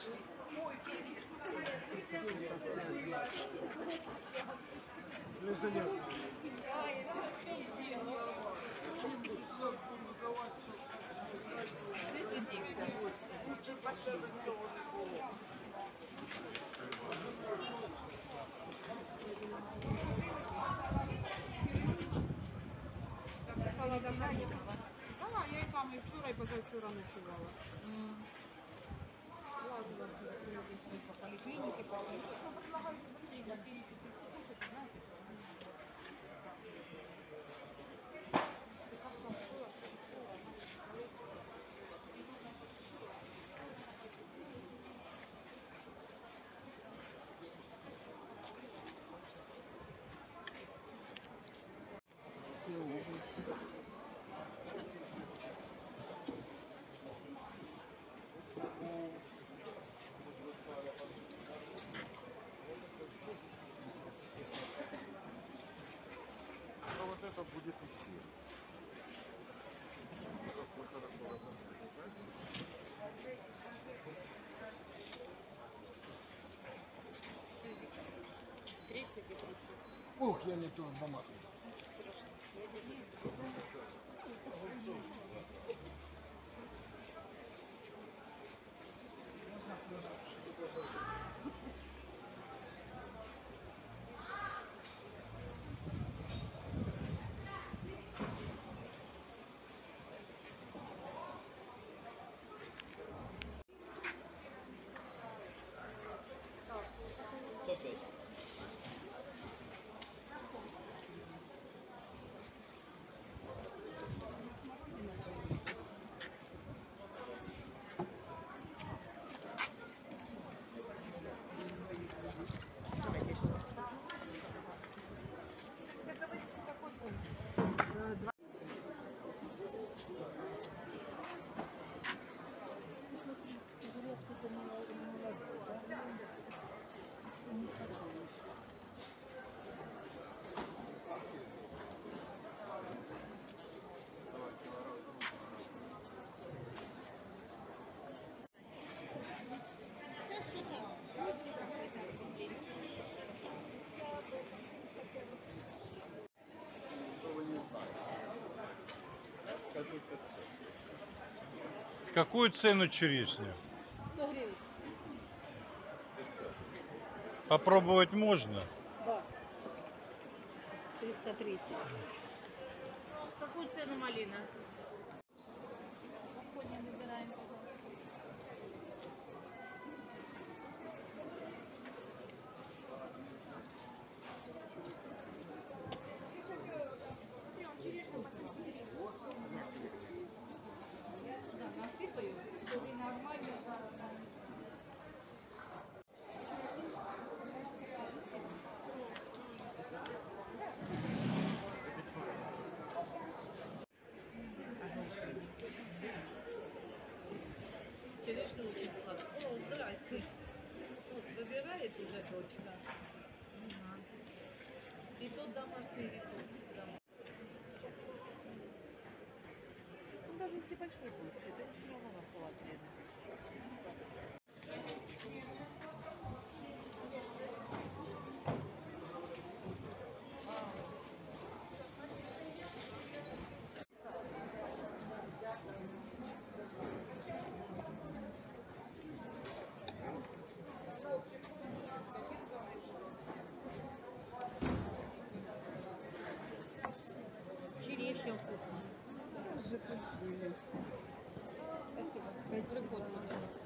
Записала давно їхала. Так, я і там і вчора, і позавчора ночувала. Лазила по поликлинике, по поликлинике. Что предлагают в поликлинике? Ты знаете? Все овощи. Но вот это будет идти. Ух, я не то замахну. Какую цену черешню? 100 гривен. Попробовать можно? Да. 330. Какую цену малина? Смотри, он черешню по 70 гривен. Да, насыпаю. И нормально. Черешня очень сладкая. О, здрасте. Вот, выбирает уже точно. И тот домашний рецепт. Да. Ну, даже если большой будет, это все равно на салат вредно. Черешня вкусная. Спасибо. Прикольно.